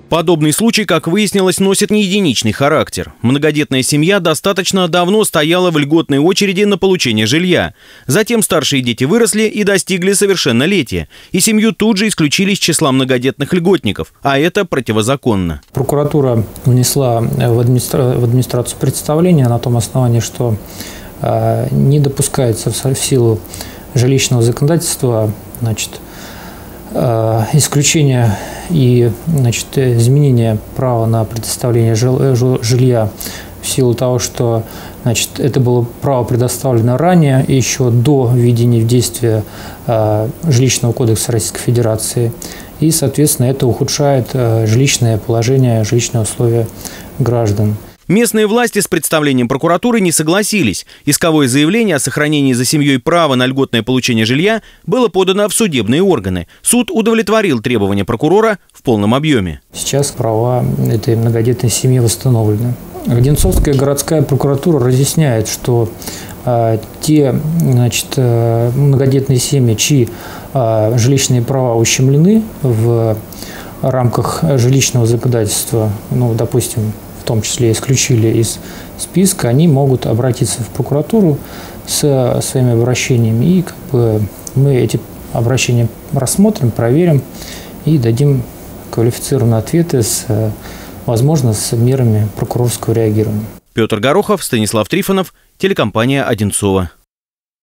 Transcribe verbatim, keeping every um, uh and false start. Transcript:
Подобный случай, как выяснилось, носит не единичный характер. Многодетная семья достаточно давно стояла в льготной очереди на получение жилья. Затем старшие дети выросли и достигли совершеннолетия. И семью тут же исключили из числа многодетных льготников. А это противозаконно. Прокуратура внесла в, администра... в администрацию представление на том основании, что э, не допускается в силу жилищного законодательства, значит, э, исключение и, значит, изменение права на предоставление жилья в силу того, что, значит, это было право предоставлено ранее, еще до введения в действие э, Жилищного кодекса Российской Федерации. И, соответственно, это ухудшает э, жилищное положение, жилищные условия граждан. Местные власти с представлением прокуратуры не согласились. Исковое заявление о сохранении за семьей права на льготное получение жилья было подано в судебные органы. Суд удовлетворил требования прокурора в полном объеме. Сейчас права этой многодетной семьи восстановлены. Одинцовская городская прокуратура разъясняет, что э, те, значит, э, многодетные семьи, чьи э, жилищные права ущемлены в рамках жилищного законодательства, ну, допустим, в том числе исключили из списка, они могут обратиться в прокуратуру с своими обращениями. И как бы мы эти обращения рассмотрим, проверим и дадим квалифицированные ответы, с, возможно, с мерами прокурорского реагирования. Петр Горохов, Станислав Трифонов, телекомпания «Одинцово».